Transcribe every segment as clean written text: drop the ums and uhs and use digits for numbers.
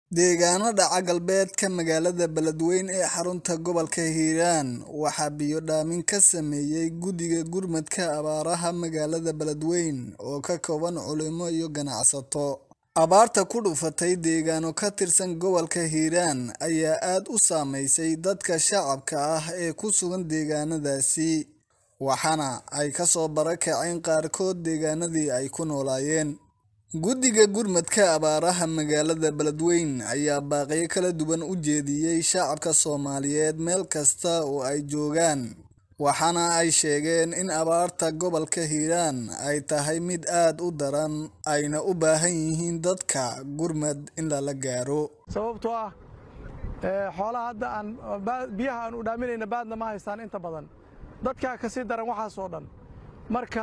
Deegaanada galbeedka magaalada Beledweyne ee xarunta gobolka Hiiraan waxaa biyo dhaamin ka sameeyay Guddiga Gurmadka Abaaraha magaalada Beledweyne oo ka kooban culimo iyo ganacsato. Abaarta ku dhufatay deegaano ka tirsan gobolka Hiiraan ayaa aad u saameysay dadka shacabka ah ee ku sugan deegaanadaasi, waxaana ay ka soo barakaceen qaarkood deegaanadii ay ku noolaayeen. Guddiga Gurmadka Abaaraha magaalada Beledweyne ayaa baaqyo kala duwan u jeediyay shacabka Soomaaliyeed meel kasta oo ay joogaan, waxaana ay sheegeen in abaarta gobolka Hiiraan ay tahay mid aad u daran ayna u baahan yihiin dadka gurmad in lala gaaro. sababtoo ah xoolaha hadda aan biyaha aan u dhaaminayna baadna ma haystaan inta badan dadka ka sii daran waxaas oo dhan marka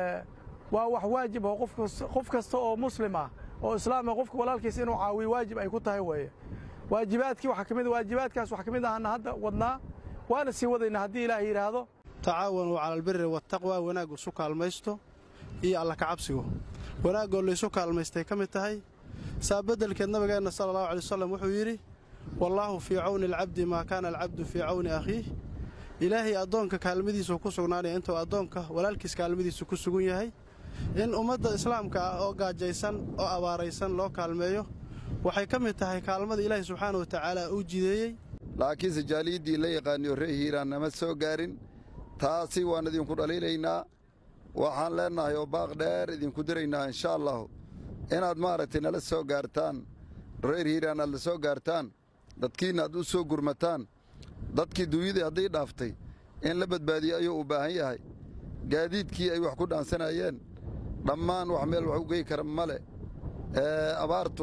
waa wax waajib ah qof kasta oo muslim ah oo islaam ah qofka walaalkiisa inuu caawiyo waajib ay ku tahay weeye waajibaadkii waxa kamid waajibaadkaas waxa kamid ah hadda wadnaa waana sii wadayna hadii Ilaahay yiraahdo tacaawanu cala albirri wattaqwa wanaagu isu kaalmaysto iyo alla ka cabsigo wanaagoo la isu kaalmaystay kamid tahay saabadalkeed nabigeena sallallahu alayhi wasallam wuxuu yiri wallahu fi auni alabdi ma kana alabdu fi auni akhihi ilaahi adoonka kaalmadiisa ku sugnaanay inta adoonka walaalkiis kaalmadiisa ku sugan yahay in ummadda islaamka oo gaajaysan oo abaaraysan loo kaalmeeyo waxay kamid tahay kaalmada Ilaahay subhanahu wa ta'ala uu jideeyay laakiin sajaalidii la yaqaaniyo reer Hiiraan nama soo gaarin taasi waan idin ku dhaliilaynaa waxaan leenahay oo baaq dheer idin ku diraynaa insha Allah inaad maaragtay nala soo gaartaan reer Hiiraan la soo gaartaan dadkiina aad u soo gurmataan dadkii duuyada haday dhaaftay in la badbaadiyo ayuu u baahan yahay gaadiidkii ay wax ku dhaansanayeen dhammaan wax meel wax u geey kara male abaartu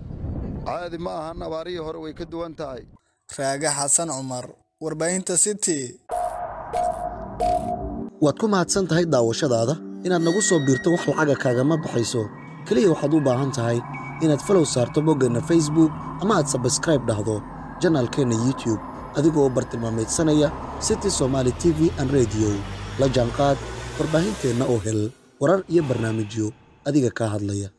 caadi ma ahan abaarihii hore way ka duwan tahay. Raaga Xasan Cumar, warbaahinta City. waad ku mahadsan tahay daawashadaada inaad nagu soo biirto wax lacaga kaagama baxayso kaliya waxaad u baahan tahay inaad follow saarto boggeenna Facebook ama aad subscribe dhahdo channelkeena YouTube adigoo bartilmaameedsanaya City Somali TV and Radio la jaanqaad warbaahinteena oo hel warar iyo barnaamijyo adiga ka hadlaya.